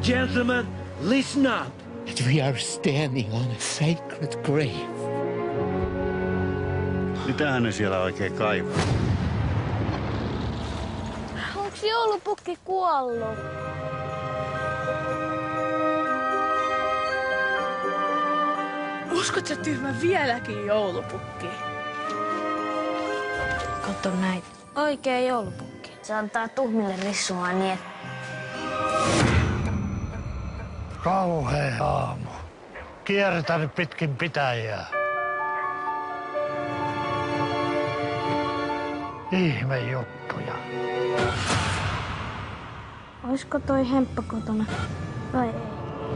Gentlemen, listen up. That we are standing on a sacred grave. Mitähän ne siellä oikein kaivaa? Onks joulupukki kuollut? Uskot sä tyhmä vieläkin joulupukki? Katso näitä. Oikee joulupukki. Se antaa tuhmille rissua niin. Kauhea aamu. Kiertänyt pitkin pitäjää. Ihme juttuja. Oisko toi Hemppa kotona? Vai ei?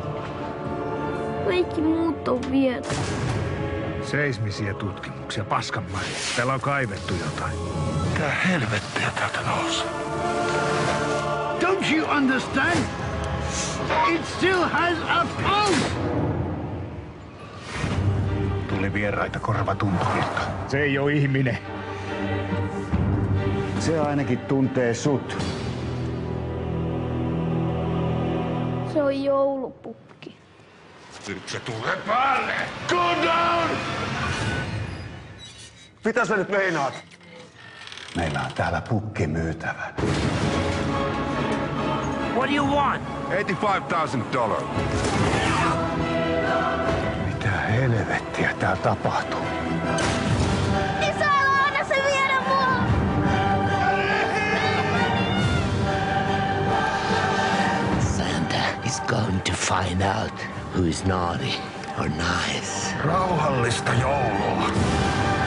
Kaikki muut on viety. Seismisiä tutkimuksia, paskanmari. Täällä on kaivettu jotain. Mitä helvettiä täältä nousee? Don't you understand? It still has a pulse! Tuli vieraita korvatunturilta. Se ei ole ihminen. Se ainakin tuntee sut. Se on joulupukki. Nyt se tulee päälle! Go down! Mitä sä nyt meinaat? Meillä on täällä pukki myytävän. What do you want? $85,000. Mitä helvettiä tää tapahtuu? Isä, älä anna se viedä mua! Santa is going to find out who is naughty or nice. Rauhallista joulua.